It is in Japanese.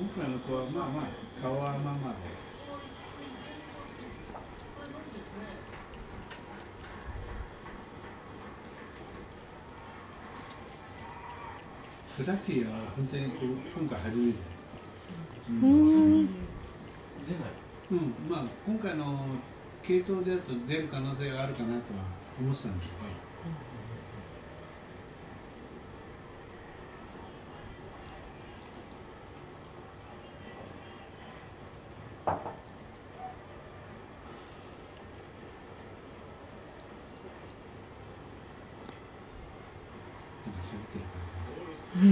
回の子はまあまあ顔はまあまあで。フラッフィーは本当に今回初めて。 出ない。 まあ今回の系統でやると出る可能性があるかなとは思ってたんだけど。 うん。